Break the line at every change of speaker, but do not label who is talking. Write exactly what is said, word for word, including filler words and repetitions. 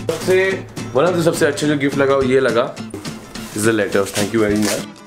सबसे one of the सबसे अच्छा जो गिफ्ट लगा वो ये लगा, is the letters. Thank you very much.